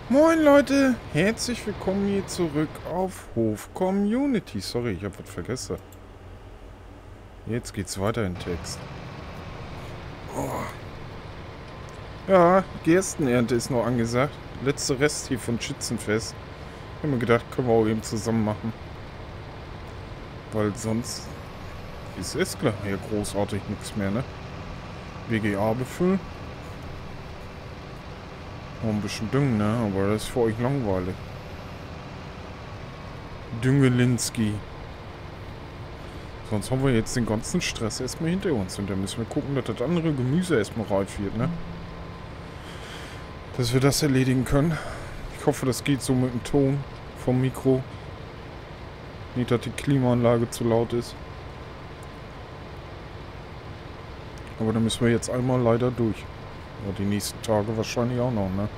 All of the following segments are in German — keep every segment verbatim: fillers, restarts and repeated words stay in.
Moin Leute, herzlich willkommen hier zurück auf Hof Community. Sorry, ich habe was vergessen. Jetzt geht's weiter in Text. Oh. Ja, Gerstenernte ist noch angesagt. Letzter Rest hier von Schützenfest. Ich habe mir gedacht, können wir auch eben zusammen machen. Weil sonst ist es klar hier großartig nichts mehr, ne? W G A befüllen. Noch ein bisschen düngen, ne? Aber das ist für euch langweilig. Düngelinski. Sonst haben wir jetzt den ganzen Stress erstmal hinter uns. Und dann müssen wir gucken, dass das andere Gemüse erstmal reif wird, ne? Dass wir das erledigen können. Ich hoffe, das geht so mit dem Ton vom Mikro. Nicht, dass die Klimaanlage zu laut ist. Aber da müssen wir jetzt einmal leider durch. Ja, die nächsten Tage wahrscheinlich auch noch, ne?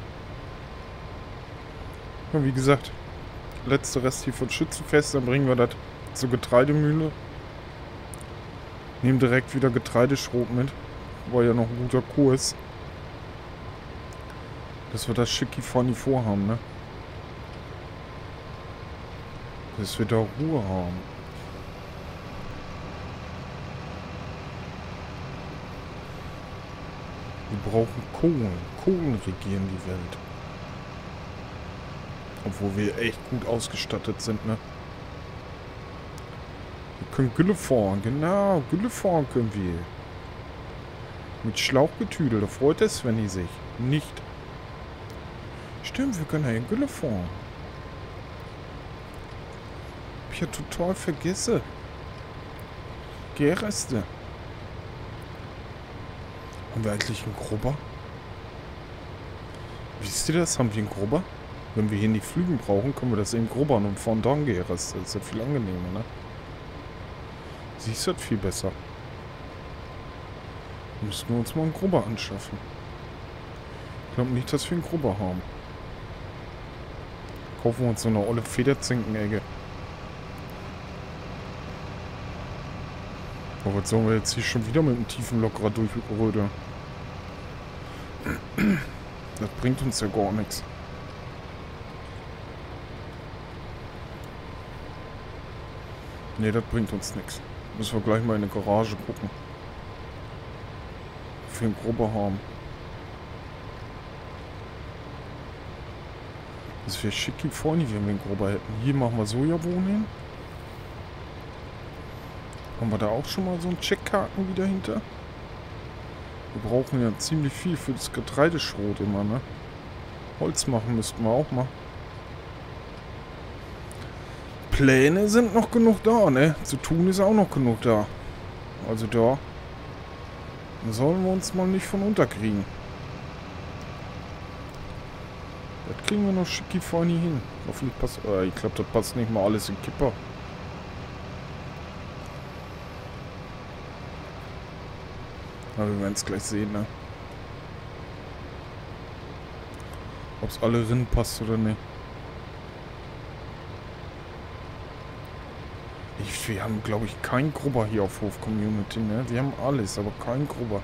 Ja, wie gesagt, letzter Rest hier von Schützenfest. Dann bringen wir das zur Getreidemühle. Nehmen direkt wieder Getreideschrot mit. War ja noch ein guter Kurs. Dass wir das schicki funny vorhaben, ne? Dass wir da Ruhe haben. Wir brauchen Kohlen. Kohlen regieren die Welt. Obwohl wir echt gut ausgestattet sind, ne? Wir können Gülle fahren. Genau, Gülle fahren können wir. Mit Schlauchgetüdel. Da freut der Svenny sich. Nicht. Stimmt, wir können ja Gülle fahren. Hab ich ja total vergessen. Gereste. Haben wir eigentlich einen Grubber? Wisst ihr das? Haben wir einen Grubber? Wenn wir hier nicht Flügen brauchen, können wir das eben grubbern und fahren dann Gereste. Das ist ja viel angenehmer, ne? Siehst du das viel besser. Müssen wir uns mal einen Grubber anschaffen. Ich glaube nicht, dass wir einen Grubber haben. Kaufen wir uns so eine olle Federzinkenegge. Aber was sollen wir jetzt hier schon wieder mit dem tiefen Lockerer durchrödeln? Das bringt uns ja gar nichts. Ne, das bringt uns nichts. Müssen wir gleich mal in eine Garage gucken. Für einen Grubber haben. Das wäre schicki vorne, wenn wir einen Grubber hätten. Hier machen wir Sojabohnen hin. Haben wir da auch schon mal so einen Checkhaken wieder hinter? Wir brauchen ja ziemlich viel für das Getreideschrot immer, ne? Holz machen müssten wir auch mal. Pläne sind noch genug da, ne? Zu tun ist auch noch genug da. Also da sollen wir uns mal nicht von unterkriegen. Das kriegen wir noch schicki feini hin. Hoffentlich passt. Äh, ich glaube, das passt nicht mal alles in Kipper. Aber wir werden es gleich sehen, ne? Ob es alle drin passt oder nicht. Ich, wir haben, glaube ich, keinen Grubber hier auf Hof Community, ne? Wir haben alles, aber keinen Grubber.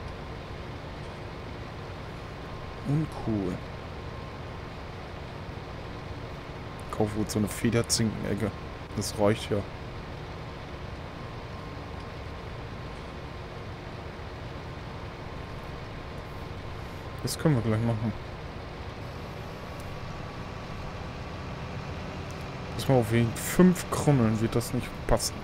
Uncool. Kaufen wir uns so eine Federzinkenegge. Das reicht ja. Das können wir gleich machen. Dass wir auf wegen fünf Krümmeln wird das nicht passen.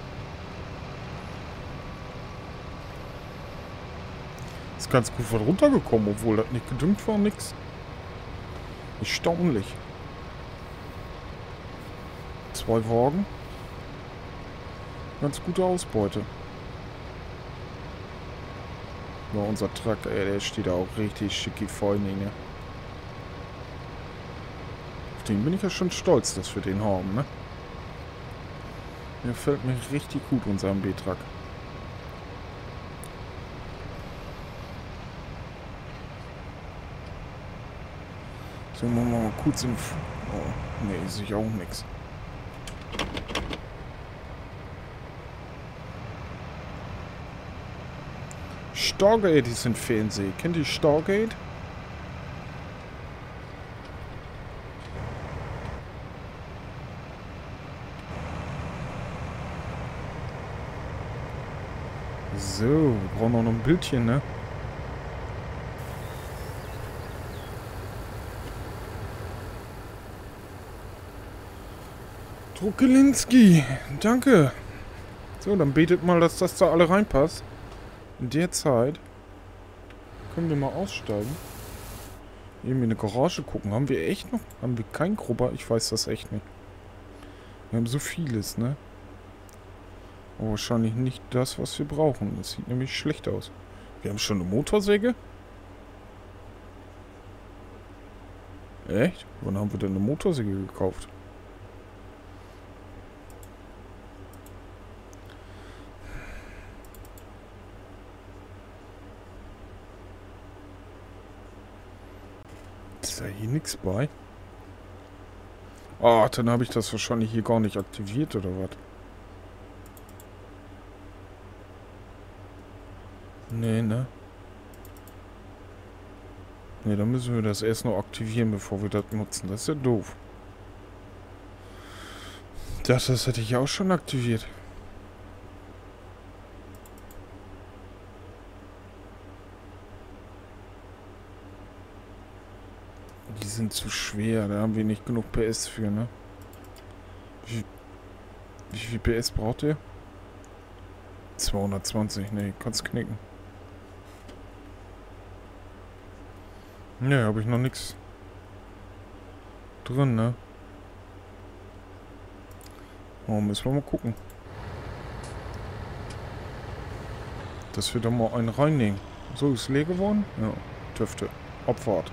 Ist ganz gut von runtergekommen, obwohl das nicht gedüngt war, nix. Erstaunlich. Zwei Wagen. Ganz gute Ausbeute. Ja, unser Truck, ey, der steht da auch richtig schicki feini, ne? Auf den bin ich ja schon stolz, dass wir den haben, ne? Der gefällt mir richtig gut, unser M B-Truck. So, machen wir mal kurz im... F oh, ne, sehe ich auch nix. Stargate ist im Fernsehen. Kennt ihr Stargate? So, wir brauchen auch noch ein Bildchen, ne? Druckelinski, danke. So, dann betet mal, dass das da alle reinpasst. In der Zeit können wir mal aussteigen. Eben in eine Garage gucken. Haben wir echt noch? Haben wir keinen Grubber? Ich weiß das echt nicht. Wir haben so vieles, ne? Aber wahrscheinlich nicht das, was wir brauchen. Das sieht nämlich schlecht aus. Wir haben schon eine Motorsäge? Echt? Wann haben wir denn eine Motorsäge gekauft? Ist da hier nichts bei? Ah, dann habe ich das wahrscheinlich hier gar nicht aktiviert, oder was? Nee, ne? Ne, dann müssen wir das erst noch aktivieren, bevor wir das nutzen. Das ist ja doof. Ich dachte, das hätte ich auch schon aktiviert. Die sind zu schwer, da haben wir nicht genug P S für, ne? Wie, wie viel P S braucht ihr? zweihundertzwanzig, ne, kannst knicken. Ne, habe ich noch nichts drin, ne? Oh, müssen wir mal gucken. Dass wir da mal einen reinnehmen. So, ist leer geworden? Ja, dürfte. Abfahrt.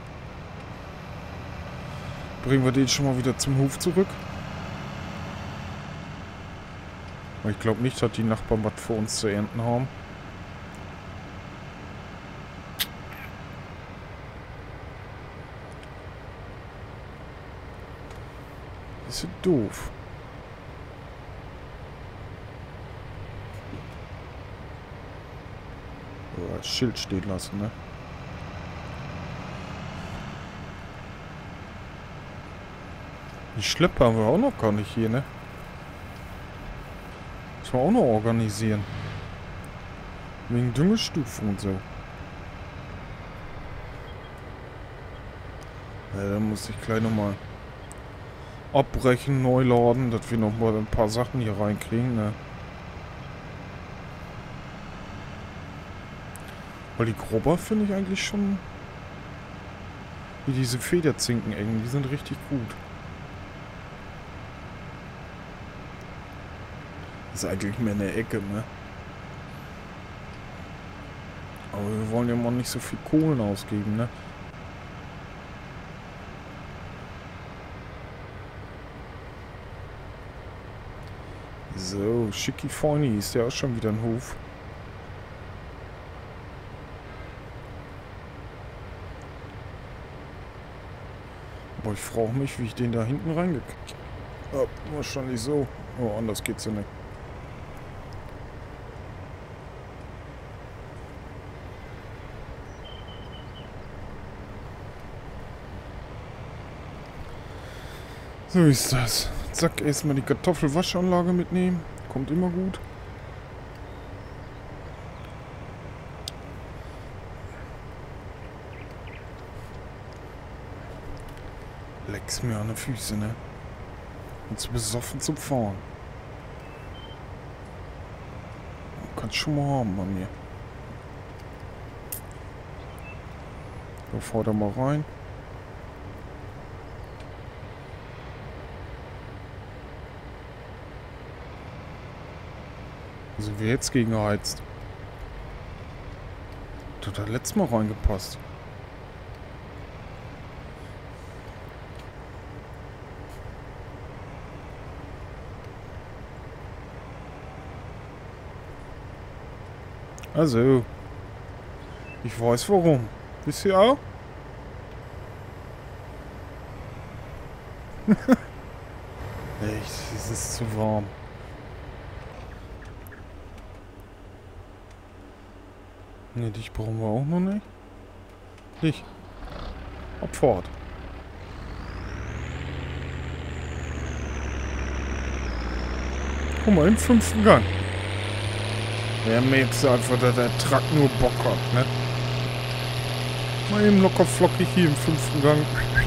Bringen wir den schon mal wieder zum Hof zurück. Aber ich glaube nicht, dass die Nachbarn was für uns zu ernten haben. Das ist ja doof. Oh, das Schild stehen lassen, ne? Die Schlepper haben wir auch noch gar nicht hier, ne? Müssen wir auch noch organisieren. Wegen Düngestufen und so. Ja, dann muss ich gleich nochmal abbrechen, neu laden, dass wir nochmal ein paar Sachen hier reinkriegen, ne? Weil die Grubber finde ich eigentlich schon... Wie diese Federzinken-Engen, die sind richtig gut. Das ist eigentlich mehr eine Ecke, ne? Aber wir wollen ja mal nicht so viel Kohlen ausgeben, ne? So, Schicki Feuni ist ja auch schon wieder ein Hof. Aber ich frage mich, wie ich den da hinten reingekriegt habe. Ja, wahrscheinlich so. Oh, anders geht's ja nicht. So ist das. Zack, erstmal die Kartoffelwaschanlage mitnehmen. Kommt immer gut. Leck's mir an die Füße, ne? Und zu besoffen zum Fahren. Kannst schon mal haben bei mir. So, fahr da mal rein. Sind wir jetzt gegen geheizt? Das hat letztes Mal reingepasst. Also, ich weiß warum. Wisst ihr auch? Echt, es ist zu warm. Ne, dich brauchen wir auch noch nicht. Dich. Abfahrt. Guck mal, im fünften Gang. Wer merkt einfach, dass der Truck nur Bock hat, ne? Mal eben locker flockig hier im fünften Gang.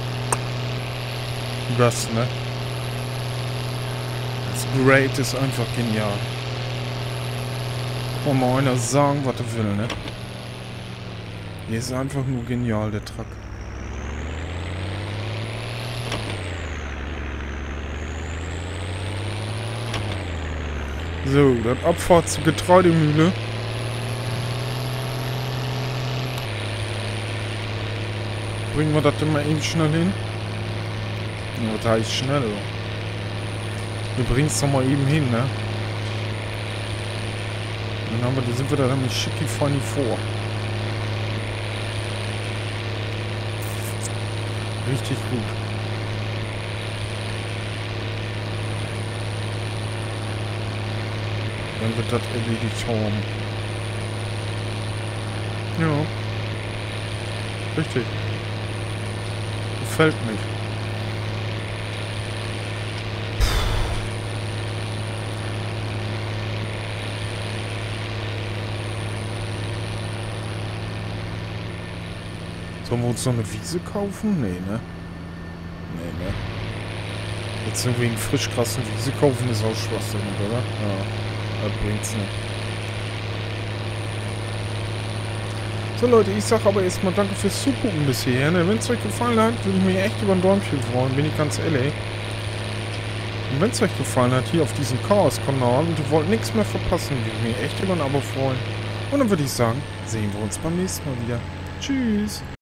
Das, ne? Das Great ist einfach genial. Kann mal einer sagen, was er will, ne? Hier ist einfach nur genial, der Truck. So, dann Abfahrt zur Getreidemühle. Bringen wir das denn mal eben schnell hin? Ja, da ist schnell. Wir bringen es doch mal eben hin, ne? Dann haben wir, da sind wir da damit schicki funny vor. Richtig gut. Dann wird das erledigt haben. Ja. Richtig. Gefällt mir. Sollen wir uns noch eine Wiese kaufen? Nee, ne? Nee, ne? Jetzt irgendwie einen Frischgras eine Wiese kaufen ist auch schwachsinnig, oder? Ja, das bringt's nicht. So Leute, ich sag aber erstmal danke fürs Zugucken bisher. Ne? Wenn es euch gefallen hat, würde ich mich echt über ein Däumchen freuen, bin ich ganz ehrlich. Und wenn es euch gefallen hat, hier auf diesem Chaos-Kanal und ihr wollt nichts mehr verpassen, würde ich mich echt über ein Abo freuen. Und dann würde ich sagen, sehen wir uns beim nächsten Mal wieder. Tschüss!